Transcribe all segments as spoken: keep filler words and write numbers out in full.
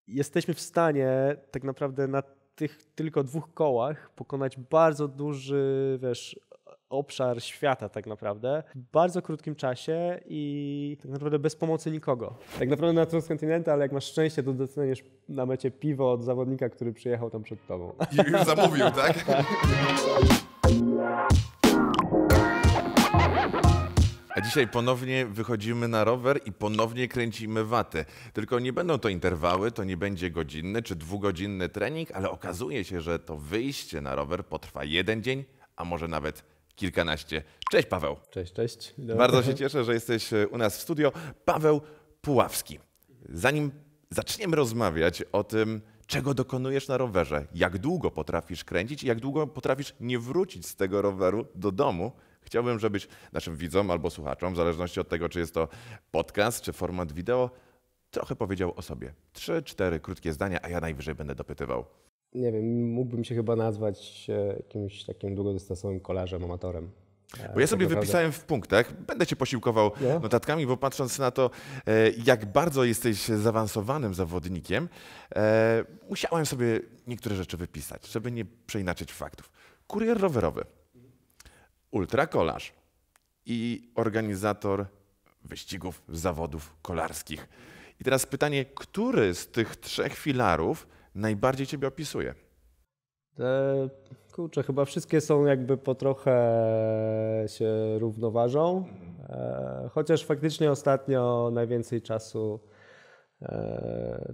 jesteśmy w stanie tak naprawdę na tych tylko dwóch kołach pokonać bardzo duży, wiesz, obszar świata tak naprawdę w bardzo krótkim czasie i tak naprawdę bez pomocy nikogo. Tak naprawdę na Transcontinental, jak masz szczęście, to dostaniesz na mecie piwo od zawodnika, który przyjechał tam przed tobą. I już zamówił, tak? Tak. A dzisiaj ponownie wychodzimy na rower i ponownie kręcimy watę. Tylko nie będą to interwały, to nie będzie godzinny czy dwugodzinny trening, ale okazuje się, że to wyjście na rower potrwa jeden dzień, a może nawet kilkanaście. Cześć Paweł. Cześć, cześć. No. Bardzo się cieszę, że jesteś u nas w studio. Paweł Puławski. Zanim zaczniemy rozmawiać o tym, czego dokonujesz na rowerze, jak długo potrafisz kręcić i jak długo potrafisz nie wrócić z tego roweru do domu, chciałbym, żebyś naszym widzom albo słuchaczom, w zależności od tego, czy jest to podcast, czy format wideo, trochę powiedział o sobie. Trzy, cztery krótkie zdania, a ja najwyżej będę dopytywał. Nie wiem, mógłbym się chyba nazwać jakimś takim długodystansowym kolarzem, amatorem. Bo ja sobie tak wypisałem w punktach, będę cię posiłkował no. notatkami, bo patrząc na to, jak bardzo jesteś zaawansowanym zawodnikiem, musiałem sobie niektóre rzeczy wypisać, żeby nie przeinaczyć faktów. Kurier rowerowy, ultrakolarz i organizator wyścigów, zawodów kolarskich. I teraz pytanie, który z tych trzech filarów najbardziej ciebie opisuje? E, kurczę, chyba wszystkie są jakby po trochę się równoważą, e, chociaż faktycznie ostatnio najwięcej czasu e,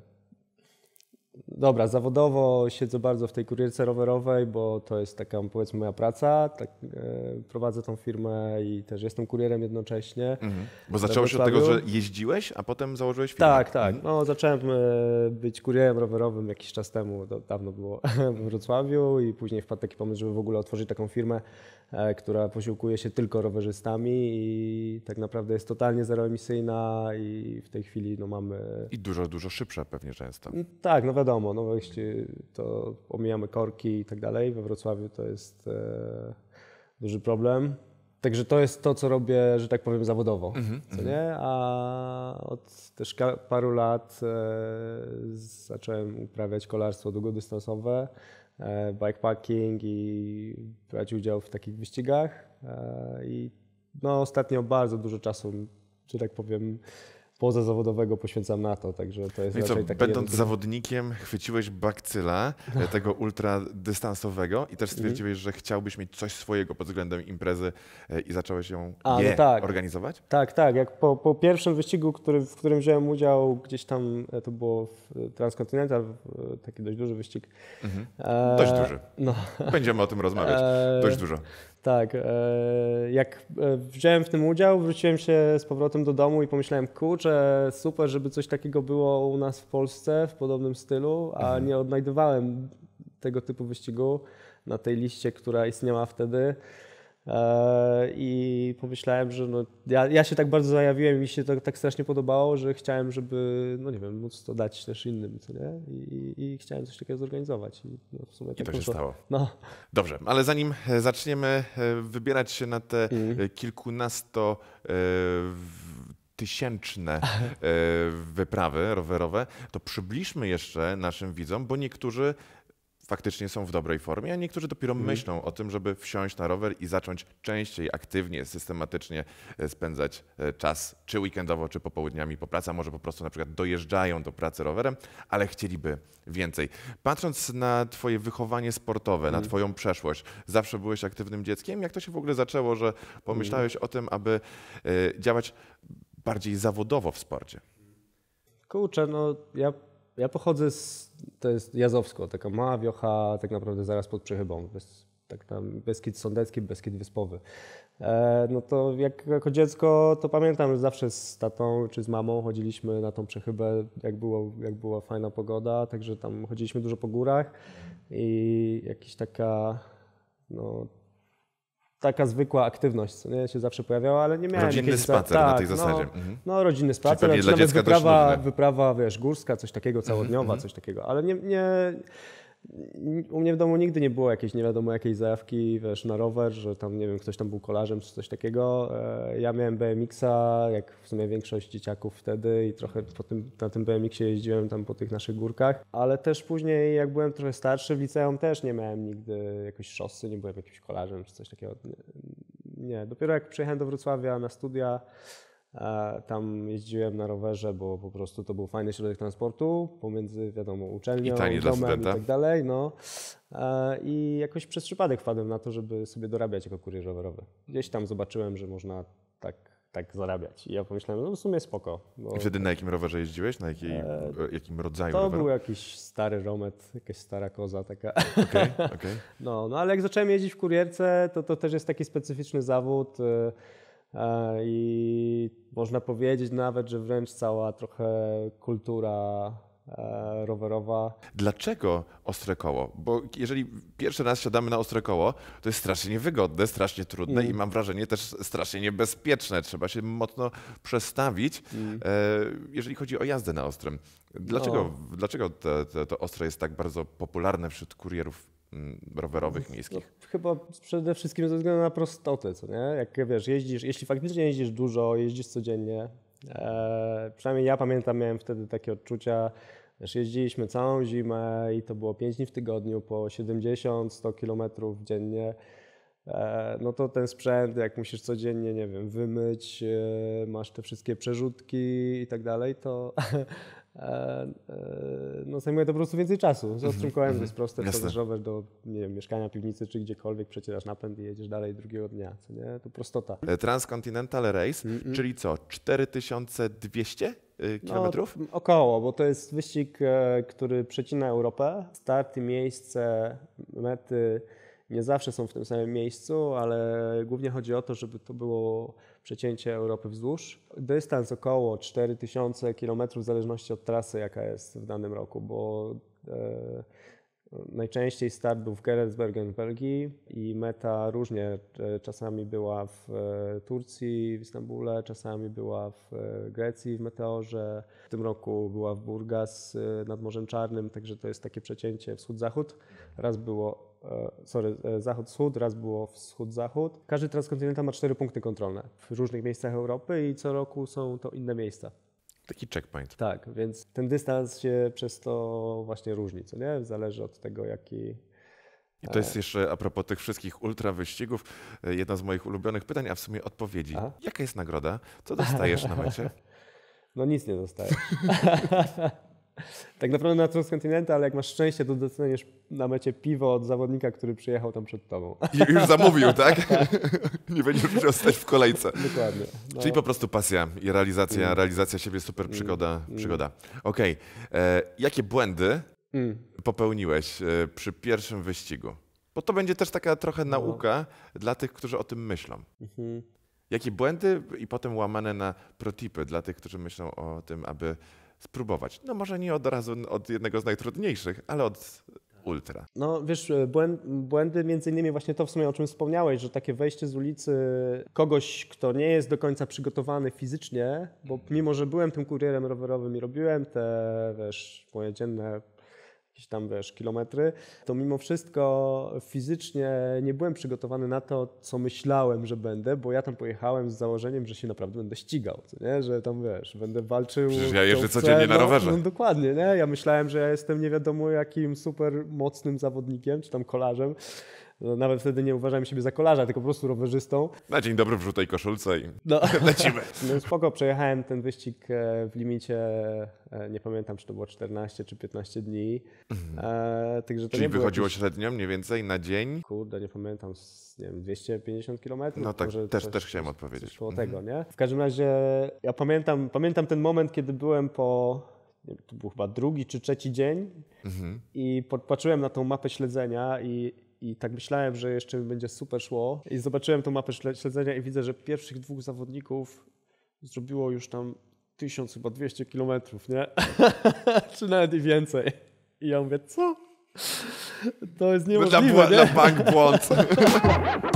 Dobra, zawodowo siedzę bardzo w tej kurierce rowerowej, bo to jest taka, powiedzmy, moja praca. Tak, e, prowadzę tą firmę i też jestem kurierem jednocześnie. Mhm. Bo zaczęło się od tego, że jeździłeś, a potem założyłeś firmę. Tak, tak. No, zacząłem e, być kurierem rowerowym jakiś czas temu, to dawno było we Wrocławiu i później wpadł taki pomysł, żeby w ogóle otworzyć taką firmę, e, która posiłkuje się tylko rowerzystami i tak naprawdę jest totalnie zeroemisyjna i w tej chwili no, mamy... I dużo, dużo szybsza pewnie często. Tak, no wiadomo, no jeśli to omijamy korki i tak dalej, we Wrocławiu to jest e, duży problem. Także to jest to, co robię, że tak powiem, zawodowo, mm-hmm, co nie? A od też paru lat e, zacząłem uprawiać kolarstwo długodystansowe, e, bikepacking i brać udział w takich wyścigach. E, I no, ostatnio bardzo dużo czasu, że tak powiem, pozazawodowego poświęcam na to, także to jest no raczej co, taki... Będąc jeden... zawodnikiem chwyciłeś bakcyla no. tego ultradystansowego i też stwierdziłeś, że chciałbyś mieć coś swojego pod względem imprezy i zacząłeś ją A, je no tak. organizować? Tak, tak. Jak po, po pierwszym wyścigu, który, w którym wziąłem udział gdzieś tam, to było w Transcontinental, taki dość duży wyścig. Mhm. E... Dość duży. No. Będziemy o tym rozmawiać. E... Dość dużo. Tak, jak wziąłem w tym udział, wróciłem się z powrotem do domu i pomyślałem, kurczę, super, żeby coś takiego było u nas w Polsce w podobnym stylu, a mhm. nie odnajdywałem tego typu wyścigu na tej liście, która istniała wtedy. I pomyślałem, że no, ja, ja się tak bardzo zajawiłem i mi się to tak strasznie podobało, że chciałem, żeby, no nie wiem, móc to dać też innym, co nie? I, i chciałem coś takiego zorganizować. I, no, w sumie I tak to się stało. No. Dobrze, ale zanim zaczniemy wybierać się na te mm. kilkunasto tysięczne wyprawy rowerowe, to przybliżmy jeszcze naszym widzom, bo niektórzy faktycznie są w dobrej formie, a niektórzy dopiero mm. myślą o tym, żeby wsiąść na rower i zacząć częściej, aktywnie, systematycznie spędzać czas, czy weekendowo, czy popołudniami po pracy, a może po prostu na przykład dojeżdżają do pracy rowerem, ale chcieliby więcej. Patrząc na twoje wychowanie sportowe, mm. na twoją przeszłość, zawsze byłeś aktywnym dzieckiem? Jak to się w ogóle zaczęło, że pomyślałeś mm. o tym, aby działać bardziej zawodowo w sporcie? Kurczę, no ja Ja pochodzę z, to jest Jazowsko, taka mała wiocha tak naprawdę zaraz pod Przechybą, bez, tak tam Beskid Sądecki, Beskid Wyspowy. E, no to jak, jako dziecko to pamiętam, że zawsze z tatą czy z mamą chodziliśmy na tą Przechybę, jak, było, jak była fajna pogoda, także tam chodziliśmy dużo po górach i jakaś taka, no, taka zwykła aktywność, co nie, się zawsze pojawiała, ale nie miałem Rodzinny jakiejś... spacer tak, na tej zasadzie. No, mhm. no rodzinny spacer, Czyli czy nawet dziecka wyprawa, wyprawa, wiesz, górska, coś takiego, całodniowa, mm-hmm. coś takiego, ale nie, nie, U mnie w domu nigdy nie było jakiejś nie wiadomo jakiej zajawki, wiesz, na rower, że tam, nie wiem, ktoś tam był kolarzem czy coś takiego. Ja miałem B M X-a, jak w sumie większość dzieciaków wtedy i trochę po tym, na tym B M X-ie jeździłem tam po tych naszych górkach, ale też później jak byłem trochę starszy w liceum też nie miałem nigdy jakiejś szossy, nie byłem jakimś kolarzem czy coś takiego. Nie, dopiero jak przyjechałem do Wrocławia na studia, tam jeździłem na rowerze, bo po prostu to był fajny środek transportu pomiędzy, wiadomo, uczelnią, I domem i tak dalej. No. I jakoś przez przypadek wpadłem na to, żeby sobie dorabiać jako kurier rowerowy. Gdzieś tam zobaczyłem, że można tak, tak zarabiać. I ja pomyślałem, no w sumie spoko. I wtedy na jakim rowerze jeździłeś? Na jakiej, e, jakim rodzaju to roweru? To był jakiś stary Romet, jakaś stara koza taka. Okay, okay. No, no ale jak zacząłem jeździć w kurierce, to to też jest taki specyficzny zawód. I można powiedzieć nawet, że wręcz cała trochę kultura rowerowa. Dlaczego ostre koło? Bo jeżeli pierwszy raz siadamy na ostre koło, to jest strasznie niewygodne, strasznie trudne mm. i mam wrażenie też strasznie niebezpieczne. Trzeba się mocno przestawić, mm. jeżeli chodzi o jazdę na ostrym. Dlaczego, no. dlaczego to, to, to ostre jest tak bardzo popularne wśród kurierów rowerowych miejskich? No, chyba przede wszystkim ze względu na prostotę, co nie? Jak wiesz, jeździsz, jeśli faktycznie jeździsz dużo, jeździsz codziennie, e, przynajmniej ja pamiętam, miałem wtedy takie odczucia, wiesz, jeździliśmy całą zimę i to było pięć dni w tygodniu, po siedemdziesiąt sto kilometrów dziennie, e, no to ten sprzęt, jak musisz codziennie, nie wiem, wymyć, e, masz te wszystkie przerzutki i tak dalej, to no zajmuje to po prostu więcej czasu. Z ostrym kołem jest proste, wchodzisz rower do, nie wiem, mieszkania, piwnicy czy gdziekolwiek, przecierasz napęd i jedziesz dalej drugiego dnia, co nie? To prostota. Transcontinental Race, mm-mm. czyli co, cztery tysiące dwieście kilometrów? No, około, bo to jest wyścig, który przecina Europę. Start i miejsce mety nie zawsze są w tym samym miejscu, ale głównie chodzi o to, żeby to było przecięcie Europy wzdłuż. Dystans około cztery tysiące kilometrów w zależności od trasy, jaka jest w danym roku, bo e, najczęściej start był w Geretsbergen w Belgii i meta różnie czasami była w Turcji, w Istambule, czasami była w Grecji, w Meteorze. W tym roku była w Burgas nad Morzem Czarnym, także to jest takie przecięcie wschód-zachód. Raz było, sorry, zachód-wschód, raz było wschód-zachód. Każdy transkontynental ma cztery punkty kontrolne w różnych miejscach Europy i co roku są to inne miejsca. Taki checkpoint. Tak, więc ten dystans się przez to właśnie różni, co nie? Zależy od tego, jaki... I to jest jeszcze a propos tych wszystkich ultra wyścigów, jedno z moich ulubionych pytań, a w sumie odpowiedzi. A? Jaka jest nagroda? Co dostajesz na mecie? No nic nie dostajesz. Tak naprawdę na Transkontynental, ale jak masz szczęście, to dostaniesz na mecie piwo od zawodnika, który przyjechał tam przed tobą. I już zamówił, tak? Nie będziesz musiał stać w kolejce. Dokładnie. No. Czyli po prostu pasja i realizacja, mm. realizacja siebie, super przygoda. Mm. przygoda. Okej. Okay. Jakie błędy mm. popełniłeś e, przy pierwszym wyścigu? Bo to będzie też taka trochę nauka no. dla tych, którzy o tym myślą. Mm-hmm. Jakie błędy i potem łamane na protipy dla tych, którzy myślą o tym, aby spróbować. No może nie od razu od jednego z najtrudniejszych, ale od ultra. No wiesz, błędy między innymi właśnie to w sumie o czym wspomniałeś, że takie wejście z ulicy kogoś, kto nie jest do końca przygotowany fizycznie, bo mimo, że byłem tym kurierem rowerowym i robiłem te, wiesz, moje dzienne jakieś tam, wiesz, kilometry, to mimo wszystko fizycznie nie byłem przygotowany na to, co myślałem, że będę, bo ja tam pojechałem z założeniem, że się naprawdę będę ścigał, co nie? Że tam, wiesz, będę walczył. Przecież ja jeżdżę codziennie na rowerze. No, no dokładnie, nie? Ja myślałem, że ja jestem nie wiadomo jakim super mocnym zawodnikiem, czy tam kolarzem. No, nawet wtedy nie uważałem siebie za kolarza, tylko po prostu rowerzystą. Na dzień dobry w żółtej koszulce i no. lecimy. No spoko, przejechałem ten wyścig w limicie, nie pamiętam, czy to było czternaście czy piętnaście dni. Mhm. E, także to Czyli nie wychodziło jakieś... średnio mniej więcej na dzień? Kurde, nie pamiętam, nie wiem, dwieście pięćdziesiąt kilometrów. No tak, może też, coś, też chciałem odpowiedzieć. Coś koło mhm. tego, nie? W każdym razie ja pamiętam, pamiętam ten moment, kiedy byłem po... Nie, to był chyba drugi czy trzeci dzień mhm. i patrzyłem na tą mapę śledzenia i I tak myślałem, że jeszcze będzie super szło. I zobaczyłem tą mapę śledzenia i widzę, że pierwszych dwóch zawodników zrobiło już tam tysiąc chyba dwieście kilometrów, nie? Czy nawet i więcej. I ja mówię, co? To jest niemożliwe, Dla, nie? dla bank błąd.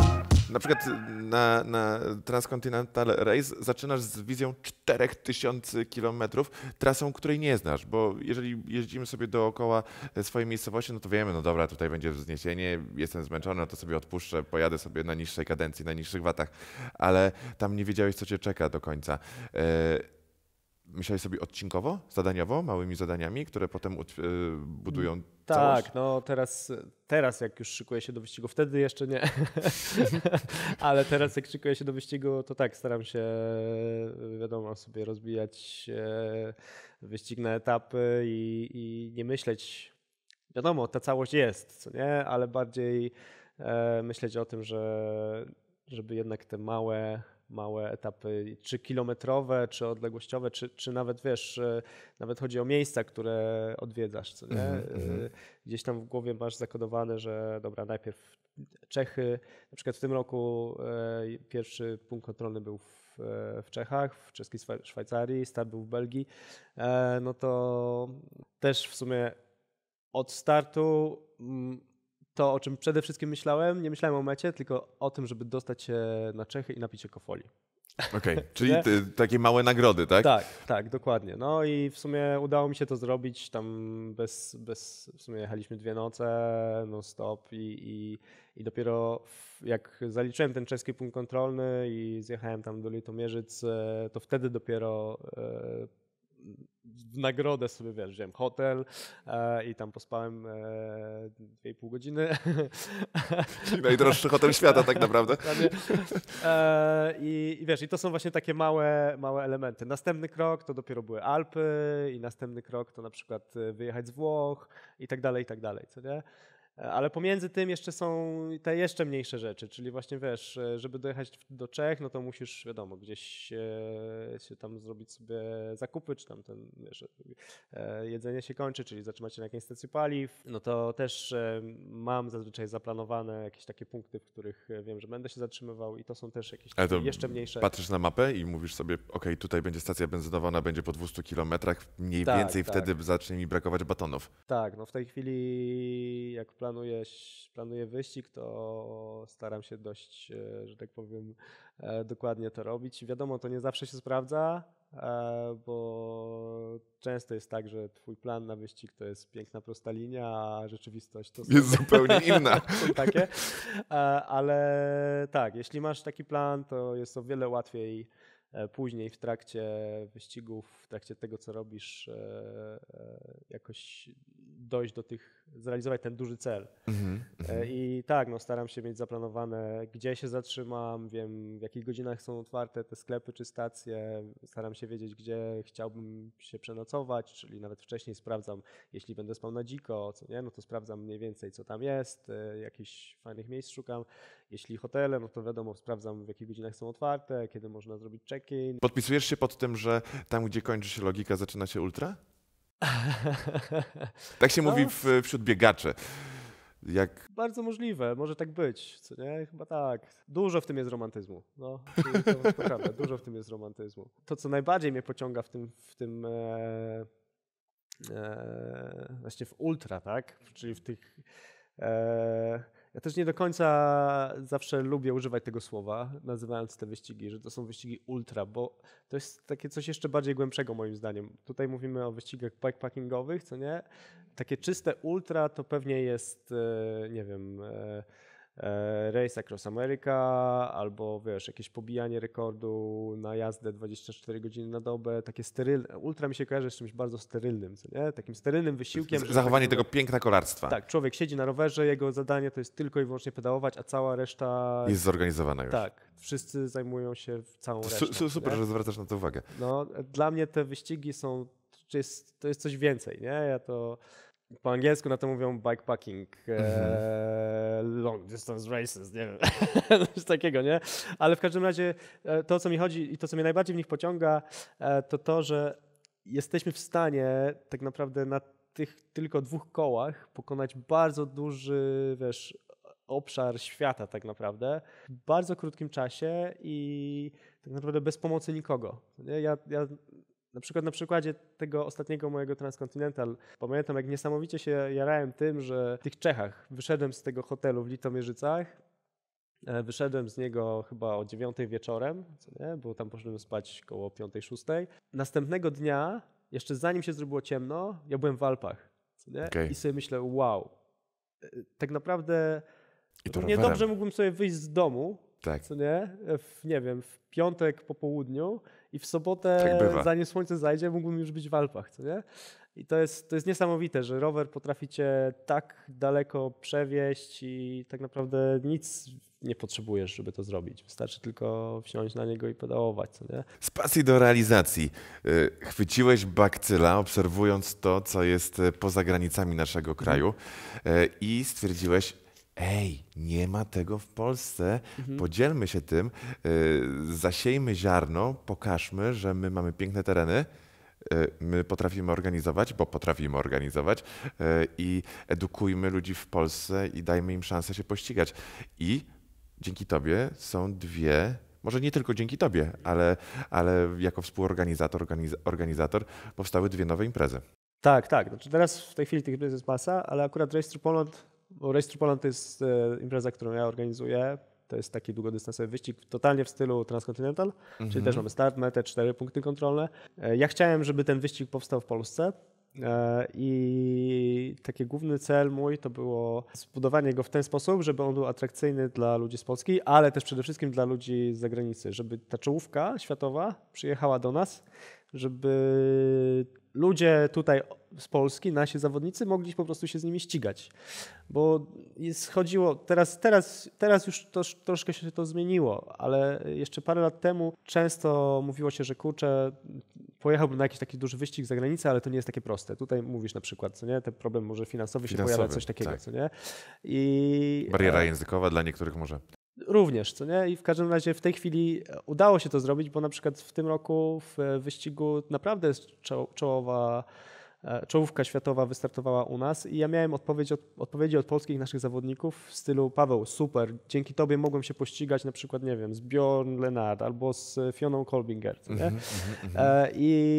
Na przykład na, na Transcontinental Race zaczynasz z wizją cztery tysiące kilometrów, trasą, której nie znasz, bo jeżeli jeździmy sobie dookoła swojej miejscowości, no to wiemy, no dobra, tutaj będzie wzniesienie, jestem zmęczony, no to sobie odpuszczę, pojadę sobie na niższej kadencji, na niższych watach, ale tam nie wiedziałeś, co cię czeka do końca. Myślałeś sobie odcinkowo, zadaniowo, małymi zadaniami, które potem budują tak, całość? no teraz, teraz jak już szykuję się do wyścigu, wtedy jeszcze nie, ale teraz jak szykuję się do wyścigu, to tak, staram się, wiadomo, sobie rozbijać wyścig na etapy i, i nie myśleć, wiadomo, ta całość jest, co nie, ale bardziej myśleć o tym, że żeby jednak te małe małe etapy, czy kilometrowe, czy odległościowe, czy, czy nawet, wiesz, nawet chodzi o miejsca, które odwiedzasz, co nie? Mm-hmm. Gdzieś tam w głowie masz zakodowane, że dobra, najpierw Czechy, na przykład w tym roku pierwszy punkt kontrolny był w, w Czechach, w czeskiej Szwajcarii, start był w Belgii, no to też w sumie od startu to, o czym przede wszystkim myślałem, nie myślałem o mecie, tylko o tym, żeby dostać się na Czechy i napić się kofoli. Okej, okay, czyli ty, takie małe nagrody, tak? Tak, tak, dokładnie. No i w sumie udało mi się to zrobić tam bez, bez w sumie jechaliśmy dwie noce non stop i, i, i dopiero jak zaliczyłem ten czeski punkt kontrolny i zjechałem tam do Litomierzyc, to wtedy dopiero w nagrodę sobie, wiesz, wziąłem hotel e, i tam pospałem e, dwie i pół godziny. Czyli najdroższy hotel świata tak naprawdę. E, i, I wiesz, i to są właśnie takie małe, małe elementy. Następny krok to dopiero były Alpy i następny krok to na przykład wyjechać z Włoch i tak dalej, i tak dalej, co nie? Ale pomiędzy tym jeszcze są te jeszcze mniejsze rzeczy, czyli właśnie wiesz, żeby dojechać do Czech, no to musisz, wiadomo, gdzieś się, się tam zrobić sobie zakupy, czy tam ten, wiesz, jedzenie się kończy, czyli zatrzymać się na jakiejś stacji paliw, no to też mam zazwyczaj zaplanowane jakieś takie punkty, w których wiem, że będę się zatrzymywał i to są też jakieś jeszcze mniejsze. Patrzysz na mapę i mówisz sobie, okej, okay, tutaj będzie stacja benzynowa, ona będzie po dwustu kilometrach, mniej tak, więcej tak. wtedy zacznie mi brakować batonów. Tak, no w tej chwili jak planuję, planuję wyścig, to staram się dość, że tak powiem, dokładnie to robić. Wiadomo, to nie zawsze się sprawdza, bo często jest tak, że twój plan na wyścig to jest piękna, prosta linia, a rzeczywistość to są, jest zupełnie inna. są takie. Ale tak, jeśli masz taki plan, to jest o wiele łatwiej później w trakcie wyścigów, w trakcie tego, co robisz, jakoś dojść do tych, zrealizować ten duży cel. Mm-hmm. I tak, no staram się mieć zaplanowane, gdzie się zatrzymam, wiem w jakich godzinach są otwarte te sklepy czy stacje, staram się wiedzieć, gdzie chciałbym się przenocować, czyli nawet wcześniej sprawdzam, jeśli będę spał na dziko, co nie, no to sprawdzam mniej więcej, co tam jest, jakichś fajnych miejsc szukam. Jeśli hotele, no to wiadomo, sprawdzam, w jakich godzinach są otwarte, kiedy można zrobić check-in. Podpisujesz się pod tym, że tam, gdzie kończy się logika, zaczyna się ultra? Tak się no. mówi w, wśród biegaczy. Jak... Bardzo możliwe, może tak być, co nie? Chyba tak. Dużo w tym jest romantyzmu. No, to, to prawda, dużo w tym jest romantyzmu. To, co najbardziej mnie pociąga w tym, w tym e, e, właśnie w ultra, tak? Czyli w tych... E, ja też nie do końca zawsze lubię używać tego słowa, nazywając te wyścigi, że to są wyścigi ultra, bo to jest takie coś jeszcze bardziej głębszego moim zdaniem. Tutaj mówimy o wyścigach bikepackingowych, co nie? Takie czyste ultra to pewnie jest, nie wiem, Race Across America albo wiesz, jakieś pobijanie rekordu na jazdę dwadzieścia cztery godziny na dobę, takie sterylne. Ultra mi się kojarzy z czymś bardzo sterylnym, co nie? Takim sterylnym wysiłkiem. Zachowanie tak, tego piękna kolarstwa. Tak, człowiek siedzi na rowerze, jego zadanie to jest tylko i wyłącznie pedałować, a cała reszta... Jest zorganizowana już. Tak, wszyscy zajmują się całą to resztą. Su super, nie? że zwracasz na to uwagę. No, dla mnie te wyścigi są, to jest, to jest coś więcej, nie? Ja to... Po angielsku na to mówią bikepacking, mm-hmm. e, long distance races, nie wiem, coś takiego, nie? Ale w każdym razie to, o co mi chodzi i to, co mnie najbardziej w nich pociąga, to to, że jesteśmy w stanie tak naprawdę na tych tylko dwóch kołach pokonać bardzo duży, wiesz, obszar świata tak naprawdę w bardzo krótkim czasie i tak naprawdę bez pomocy nikogo. Nie? Ja, ja Na przykład na przykładzie tego ostatniego mojego Transcontinental pamiętam, jak niesamowicie się jarałem tym, że w tych Czechach wyszedłem z tego hotelu w Litomierzycach Wyszedłem z niego chyba o dziewiątej wieczorem, co nie? Bo tam poszedłem spać koło piątej, szóstej. Następnego dnia, jeszcze zanim się zrobiło ciemno, ja byłem w Alpach, co nie? Okay. I sobie myślę, wow, tak naprawdę I to nie dobrze mógłbym sobie wyjść z domu, tak. co nie? W, nie wiem, w piątek po południu i w sobotę, tak zanim słońce zajdzie, mógłbym już być w Alpach, co nie? I to jest, to jest niesamowite, że rower potrafi cię tak daleko przewieźć i tak naprawdę nic nie potrzebujesz, żeby to zrobić. Wystarczy tylko wsiąść na niego i pedałować, co nie? Z pasji do realizacji. Chwyciłeś bakcyla, obserwując to, co jest poza granicami naszego kraju mhm. i stwierdziłeś, ej, nie ma tego w Polsce, mhm. podzielmy się tym, zasiejmy ziarno, pokażmy, że my mamy piękne tereny, my potrafimy organizować, bo potrafimy organizować i edukujmy ludzi w Polsce i dajmy im szansę się pościgać. I dzięki tobie są dwie, może nie tylko dzięki tobie, ale, ale jako współorganizator, organiz, organizator powstały dwie nowe imprezy. Tak, tak. Znaczy teraz w tej chwili tych imprez jest masa, ale akurat Race Through Poland, bo Race Through Poland to jest impreza, którą ja organizuję. To jest taki długodystansowy wyścig totalnie w stylu Transcontinental, mhm. czyli też mamy start, metę, cztery punkty kontrolne. Ja chciałem, żeby ten wyścig powstał w Polsce i taki główny cel mój to było zbudowanie go w ten sposób, żeby on był atrakcyjny dla ludzi z Polski, ale też przede wszystkim dla ludzi z zagranicy, żeby ta czołówka światowa przyjechała do nas, żeby ludzie tutaj z Polski, nasi zawodnicy, mogli po prostu się z nimi ścigać. Bo jest, chodziło, teraz, teraz, teraz już to, troszkę się to zmieniło, ale jeszcze parę lat temu często mówiło się, że kurczę, pojechałbym na jakiś taki duży wyścig za granicę, ale to nie jest takie proste. Tutaj mówisz na przykład, co nie, ten problem może finansowy, finansowy się pojawia, coś takiego, tak. co nie. I, Bariera językowa dla niektórych może. Również, co nie? I w każdym razie w tej chwili udało się to zrobić, bo na przykład w tym roku w wyścigu naprawdę czołowa, czołówka światowa wystartowała u nas i ja miałem odpowiedź od, odpowiedzi od polskich naszych zawodników w stylu Paweł, super, dzięki tobie mogłem się pościgać na przykład, nie wiem, z Bjorn Lennart albo z Fioną Kolbinger, co nie? Mm -hmm, mm-hmm.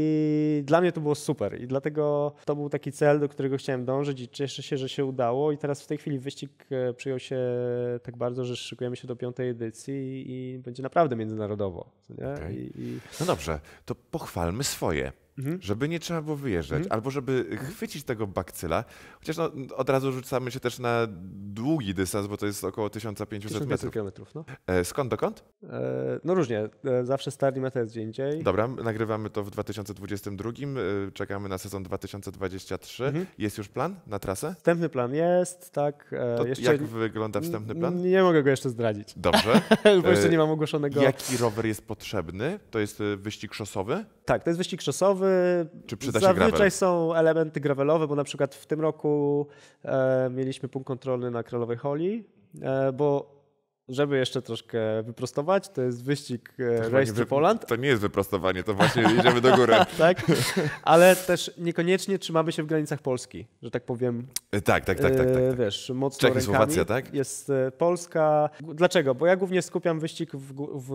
I dla mnie to było super i dlatego to był taki cel, do którego chciałem dążyć i cieszę się, że się udało i teraz w tej chwili wyścig przyjął się tak bardzo, że szykujemy się do piątej edycji i będzie naprawdę międzynarodowo, co nie? Okay. I, i... No dobrze, to pochwalmy swoje. Mhm. Żeby nie trzeba było wyjeżdżać, mhm. albo żeby chwycić tego bakcyla, chociaż no, od razu rzucamy się też na długi dystans, bo to jest około tysiąc pięćset metrów. kilometrów, no. E, skąd dokąd? E, no różnie, e, zawsze start i meta jest gdzie indziej. Dobra, nagrywamy to w dwa tysiące dwudziestym drugim, e, czekamy na sezon dwa tysiące dwudziesty trzeci. Mhm. Jest już plan na trasę? Wstępny plan jest, tak. E, to jeszcze... Jak wygląda wstępny plan? Nie, nie mogę go jeszcze zdradzić. Dobrze. Bo jeszcze nie mam ogłoszonego. Jaki rower jest potrzebny? To jest wyścig szosowy? Tak, to jest wyścig szosowy. Czy przyda się Zazwyczaj gravel? Są elementy gravelowe, bo na przykład w tym roku e, mieliśmy punkt kontrolny na Królowej Holi, e, bo żeby jeszcze troszkę wyprostować, to jest wyścig e, Race Through Poland. To nie jest wyprostowanie, to właśnie idziemy do góry. Tak, ale też niekoniecznie trzymamy się w granicach Polski, że tak powiem. Tak, tak, tak. tak, tak, tak. Wiesz, mocno Czech i rękami. Słowacja, tak? Jest Polska. Dlaczego? Bo ja głównie skupiam wyścig w, w,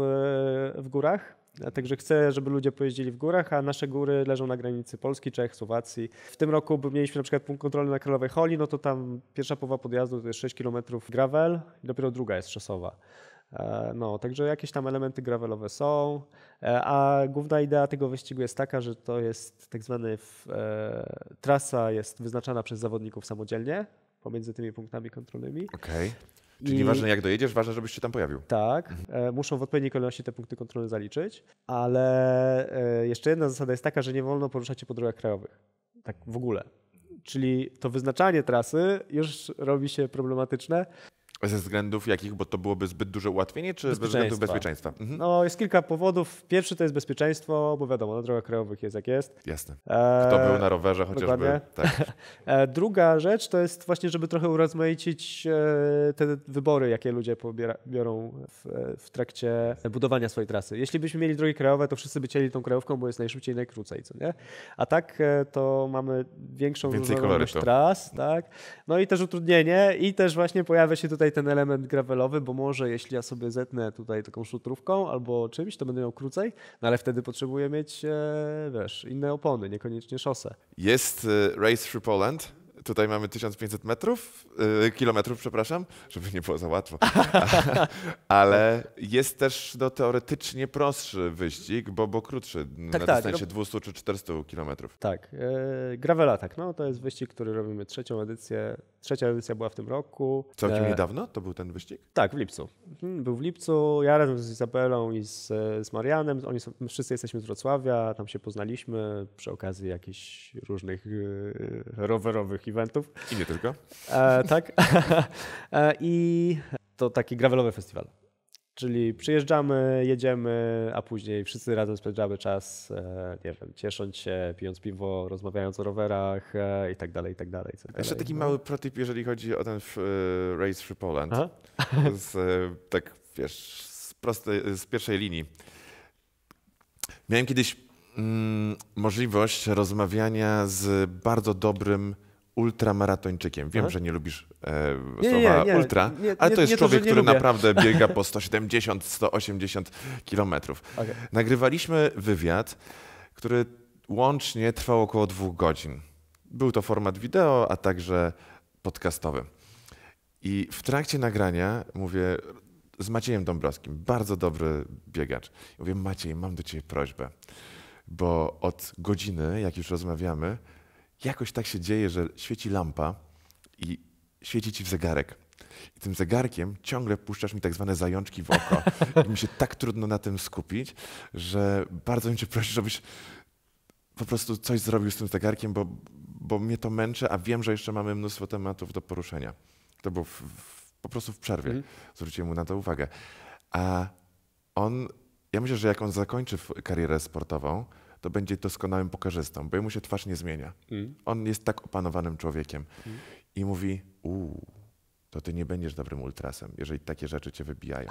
w górach. Także chcę, żeby ludzie pojeździli w górach, a nasze góry leżą na granicy Polski, Czech, Słowacji. W tym roku mieliśmy na przykład punkt kontrolny na Królowej Holi, no to tam pierwsza połowa podjazdu to jest sześć kilometrów gravel i dopiero druga jest szosowa. No, także jakieś tam elementy gravelowe są, a główna idea tego wyścigu jest taka, że to jest tak zwany e, trasa jest wyznaczana przez zawodników samodzielnie pomiędzy tymi punktami kontrolnymi. Okay. Czyli I... nieważne jak dojedziesz, ważne, żebyś się tam pojawił. Tak, mhm. e, muszą w odpowiedniej kolejności te punkty kontrolne zaliczyć, ale e, jeszcze jedna zasada jest taka, że nie wolno poruszać się po drogach krajowych, tak w ogóle. Czyli to wyznaczanie trasy już robi się problematyczne. Ze względów jakich, bo to byłoby zbyt duże ułatwienie, czy ze względów bezpieczeństwa? Mhm. No jest kilka powodów. Pierwszy to jest bezpieczeństwo, bo wiadomo, na drogach krajowych jest jak jest. Jasne. Kto był na rowerze chociażby. Tak. Druga rzecz to jest właśnie, żeby trochę urozmaicić te wybory, jakie ludzie pobiera, biorą w, w trakcie budowania swojej trasy. Jeśli byśmy mieli drogi krajowe, to wszyscy by chcieli tą krajówką, bo jest najszybciej i najkrócej, co nie? A tak to mamy większą różnorodność tras, tak? No i też utrudnienie i też właśnie pojawia się tutaj ten element gravelowy, bo może jeśli ja sobie zetnę tutaj taką szutrówką albo czymś, to będę miał krócej, no ale wtedy potrzebuję mieć, e, wiesz, inne opony, niekoniecznie szosę. Jest Race Through Poland. Tutaj mamy tysiąc pięćset metrów, yy, kilometrów, przepraszam, żeby nie było za łatwo. Ale jest też no, teoretycznie prostszy wyścig, bo, bo krótszy, tak, na tak, dystansie dwieście czy czterysta kilometrów. Tak, yy, Gravela tak, no to jest wyścig, który robimy trzecią edycję. Trzecia edycja była w tym roku. Całkiem e... niedawno to był ten wyścig? Tak, w lipcu. Był w lipcu, ja razem z Izabelą i z, z Marianem, oni są, wszyscy jesteśmy z Wrocławia, tam się poznaliśmy przy okazji jakichś różnych yy, rowerowych eventów. I nie tylko. E, tak. e, I to taki gravelowy festiwal. Czyli przyjeżdżamy, jedziemy, a później wszyscy razem spędzamy czas, e, nie wiem, ciesząc się, pijąc piwo, rozmawiając o rowerach e, i tak dalej, i tak dalej. Co Jeszcze dalej. taki mały protip, jeżeli chodzi o ten f, Race Through Poland. Z, tak, wiesz, z, prostej, z pierwszej linii. Miałem kiedyś mm, możliwość rozmawiania z bardzo dobrym ultramaratończykiem. Wiem, Aha. że nie lubisz e, nie, słowa nie, nie, ultra, nie, nie, ale to nie, jest nie człowiek, to, który lubię. naprawdę biega po sto siedemdziesiąt, sto osiemdziesiąt kilometrów. Okay. Nagrywaliśmy wywiad, który łącznie trwał około dwóch godzin. Był to format wideo, a także podcastowy. I w trakcie nagrania mówię z Maciejem Dąbrowskim, bardzo dobry biegacz. Mówię, Maciej, mam do ciebie prośbę, bo od godziny, jak już rozmawiamy, jakoś tak się dzieje, że świeci lampa i świeci ci w zegarek. I tym zegarkiem ciągle puszczasz mi tak zwane zajączki w oko. I mi się tak trudno na tym skupić, że bardzo bym cię prosił, żebyś po prostu coś zrobił z tym zegarkiem, bo, bo mnie to męczy, a wiem, że jeszcze mamy mnóstwo tematów do poruszenia. To było w, w, po prostu w przerwie. Mm. Zwróciłem mu na to uwagę. A on, ja myślę, że jak on zakończy karierę sportową, to będzie doskonałym pokarzystą, bo jemu się twarz nie zmienia. Mm. On jest tak opanowanym człowiekiem mm. i mówi, uuu, to ty nie będziesz dobrym ultrasem, jeżeli takie rzeczy cię wybijają.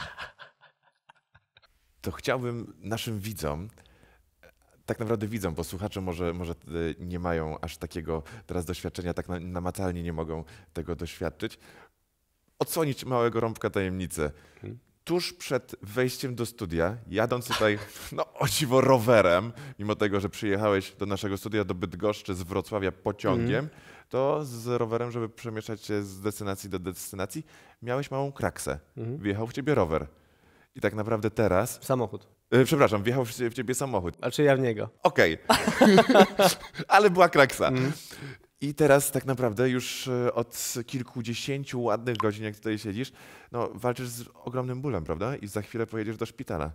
To chciałbym naszym widzom, tak naprawdę widzom, bo słuchacze może, może nie mają aż takiego teraz doświadczenia, tak namacalnie nie mogą tego doświadczyć, odsłonić małego rąbka tajemnicy. Mm. Tuż przed wejściem do studia, jadąc tutaj, no o dziwo, rowerem, mimo tego, że przyjechałeś do naszego studia do Bydgoszczy z Wrocławia pociągiem, mm. to z rowerem, żeby przemieszczać się z destynacji do destynacji, miałeś małą kraksę. Mm. Wjechał w ciebie rower. I tak naprawdę teraz... Samochód. Yy, przepraszam, wjechał w ciebie samochód. A czy ja w niego? Okej. Okay. Ale była kraksa. Mm. I teraz tak naprawdę już od kilkudziesięciu ładnych godzin, jak tutaj siedzisz, no walczysz z ogromnym bólem, prawda? I za chwilę pojedziesz do szpitala.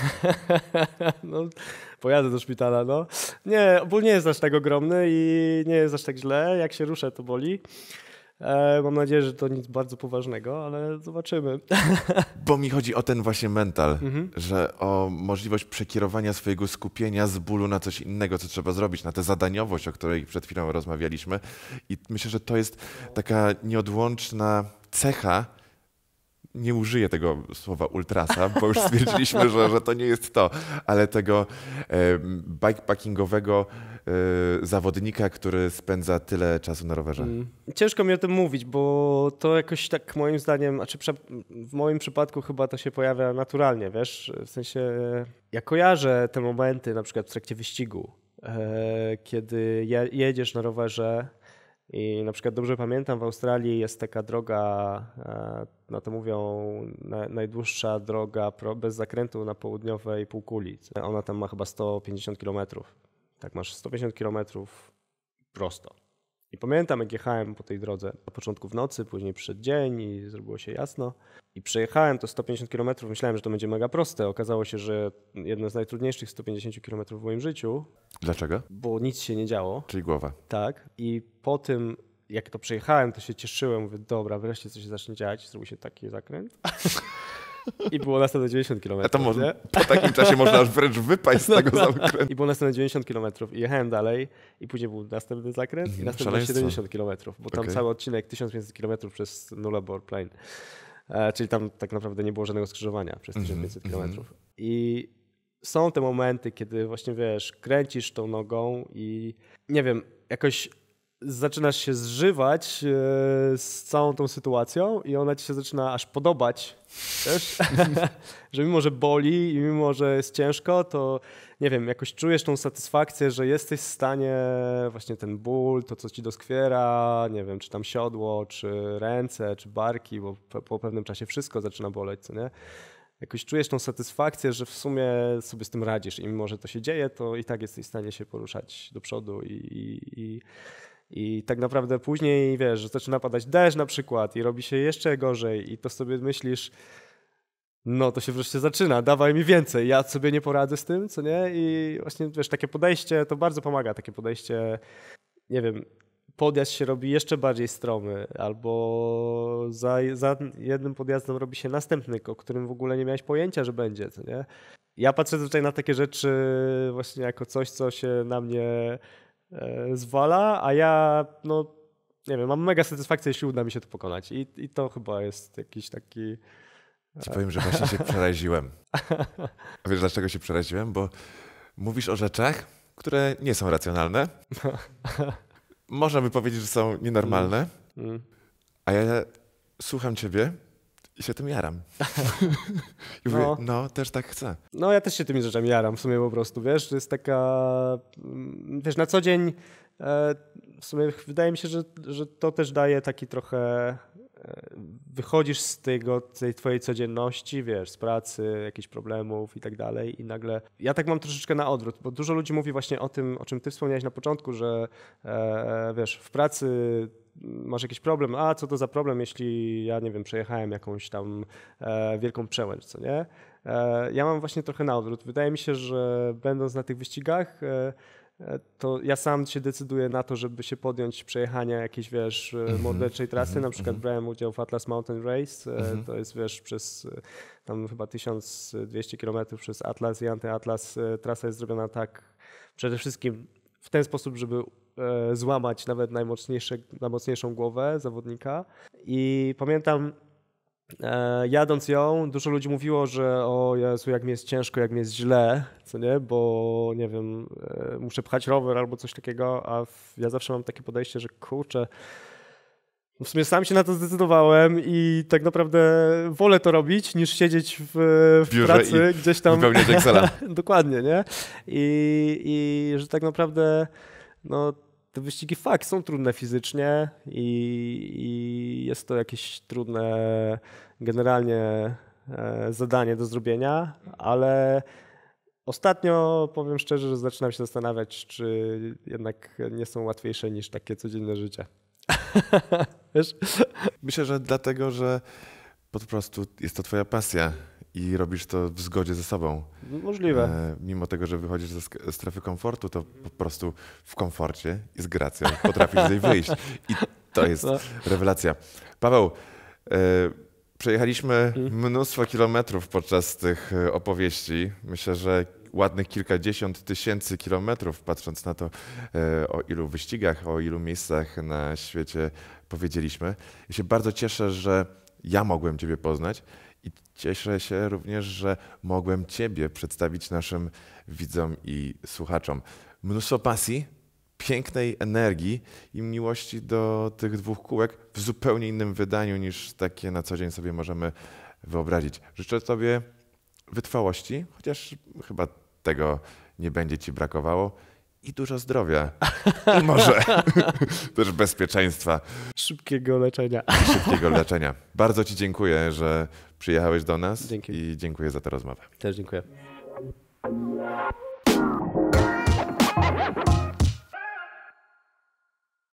No, pojadę do szpitala, no. Nie, ból nie jest aż tak ogromny i nie jest aż tak źle. Jak się ruszę, to boli. E, mam nadzieję, że to nic bardzo poważnego, ale zobaczymy. Bo mi chodzi o ten właśnie mental, mhm. że o możliwość przekierowania swojego skupienia z bólu na coś innego, co trzeba zrobić, na tę zadaniowość, o której przed chwilą rozmawialiśmy. I myślę, że to jest taka nieodłączna cecha. Nie użyję tego słowa ultrasa, bo już stwierdziliśmy, że, że to nie jest to, ale tego e, bikepackingowego e, zawodnika, który spędza tyle czasu na rowerze. Mm. Ciężko mi o tym mówić, bo to jakoś tak moim zdaniem, znaczy w moim przypadku chyba to się pojawia naturalnie, wiesz, w sensie ja kojarzę te momenty na przykład w trakcie wyścigu, e, kiedy je, jedziesz na rowerze. I na przykład dobrze pamiętam, w Australii jest taka droga, no to mówią, najdłuższa droga bez zakrętu na południowej półkuli. Ona tam ma chyba sto pięćdziesiąt kilometrów. Tak, masz sto pięćdziesiąt kilometrów prosto. I pamiętam, jak jechałem po tej drodze na początku w nocy, później przyszedł dzień i zrobiło się jasno. I przejechałem to sto pięćdziesiąt kilometrów, myślałem, że to będzie mega proste. Okazało się, że jedno z najtrudniejszych sto pięćdziesiąt kilometrów w moim życiu. Dlaczego? Bo nic się nie działo. Czyli głowa. Tak. I po tym, jak to przejechałem, to się cieszyłem. Mówię, dobra, wreszcie coś się zacznie dziać. Zrobił się taki zakręt. I było następne dziewięćdziesiąt kilometrów. A to może, po takim czasie można wręcz wypaść z tego zakrętu. I było następne dziewięćdziesiąt kilometrów i jechałem dalej i później był następny zakręt mm, i następne siedemdziesiąt kilometrów, bo tam okay. cały odcinek tysiąc pięćset kilometrów przez Nullarbor Plain. E, czyli tam tak naprawdę nie było żadnego skrzyżowania przez tysiąc pięćset kilometrów. Mm. I są te momenty, kiedy właśnie wiesz, kręcisz tą nogą i nie wiem, jakoś zaczynasz się zżywać e, z całą tą sytuacją i ona ci się zaczyna aż podobać, wiesz? Że mimo, że boli i mimo, że jest ciężko, to nie wiem, jakoś czujesz tą satysfakcję, że jesteś w stanie właśnie ten ból, to co ci doskwiera, nie wiem, czy tam siodło, czy ręce, czy barki, bo po, po pewnym czasie wszystko zaczyna boleć, co nie? Jakoś czujesz tą satysfakcję, że w sumie sobie z tym radzisz i mimo, że to się dzieje, to i tak jesteś w stanie się poruszać do przodu i, i, i, i tak naprawdę później, wiesz, że zaczyna padać deszcz na przykład i robi się jeszcze gorzej i to sobie myślisz, no to się wreszcie zaczyna, dawaj mi więcej, ja sobie nie poradzę z tym, co nie? I właśnie, wiesz, takie podejście, to bardzo pomaga, takie podejście, nie wiem, podjazd się robi jeszcze bardziej stromy, albo za, za jednym podjazdem robi się następny, o którym w ogóle nie miałeś pojęcia, że będzie, co nie? Ja patrzę tutaj na takie rzeczy właśnie jako coś, co się na mnie e, zwala, a ja, no, nie wiem, mam mega satysfakcję, jeśli uda mi się to pokonać i, i to chyba jest jakiś taki... Ci powiem, że właśnie się przeraziłem. A wiesz, dlaczego się przeraziłem? Bo mówisz o rzeczach, które nie są racjonalne. Można by powiedzieć, że są nienormalne. Mm. Mm. A ja słucham ciebie i się tym jaram. I mówię, no. no, też tak chcę. No, ja też się tymi rzeczami jaram w sumie po prostu, wiesz, to jest taka, wiesz, na co dzień w sumie wydaje mi się, że, że to też daje taki trochę, wychodzisz z tego, tej twojej codzienności, wiesz, z pracy, jakichś problemów i tak dalej i nagle, ja tak mam troszeczkę na odwrót, bo dużo ludzi mówi właśnie o tym, o czym ty wspomniałeś na początku, że e, wiesz, w pracy masz jakiś problem, a co to za problem, jeśli ja, nie wiem, przejechałem jakąś tam e, wielką przełęcz, co nie? E, ja mam właśnie trochę na odwrót. Wydaje mi się, że będąc na tych wyścigach, e, to ja sam się decyduję na to, żeby się podjąć przejechania jakiejś, wiesz, mm-hmm. morderczej trasy. Mm-hmm. Na przykład brałem udział w Atlas Mountain Race. Mm-hmm. To jest, wiesz, przez tam chyba tysiąc dwieście kilometrów przez Atlas i Antyatlas. Trasa jest zrobiona tak przede wszystkim w ten sposób, żeby e, złamać nawet najmocniejsze, najmocniejszą głowę zawodnika. I pamiętam, E, jadąc ją, dużo ludzi mówiło, że o Jezu, jak mi jest ciężko, jak mi jest źle, co nie, bo nie wiem, e, muszę pchać rower albo coś takiego, a w, ja zawsze mam takie podejście, że kurczę, w sumie sam się na to zdecydowałem i tak naprawdę wolę to robić, niż siedzieć w, w pracy gdzieś tam. Wypełniać Excela. Dokładnie, nie? I, i że tak naprawdę, no, te wyścigi fakt są trudne fizycznie i, i jest to jakieś trudne generalnie e, zadanie do zrobienia, ale ostatnio powiem szczerze, że zaczynam się zastanawiać, czy jednak nie są łatwiejsze niż takie codzienne życie. Wiesz? Myślę, że dlatego, że po prostu jest to twoja pasja i robisz to w zgodzie ze sobą. Możliwe. E, mimo tego, że wychodzisz ze strefy komfortu, to po prostu w komforcie i z gracją potrafisz z niej wyjść. I to jest no. rewelacja. Paweł, e, przejechaliśmy mnóstwo kilometrów podczas tych opowieści. Myślę, że ładnych kilkadziesiąt tysięcy kilometrów, patrząc na to, e, o ilu wyścigach, o ilu miejscach na świecie powiedzieliśmy. Ja się bardzo cieszę, że ja mogłem ciebie poznać. I cieszę się również, że mogłem ciebie przedstawić naszym widzom i słuchaczom. Mnóstwo pasji, pięknej energii i miłości do tych dwóch kółek w zupełnie innym wydaniu niż takie na co dzień sobie możemy wyobrazić. Życzę tobie wytrwałości, chociaż chyba tego nie będzie ci brakowało. I dużo zdrowia. I może też bezpieczeństwa. Szybkiego leczenia. Szybkiego leczenia. Bardzo ci dziękuję, że przyjechałeś do nas. Dzięki. I dziękuję za tę rozmowę. Też dziękuję.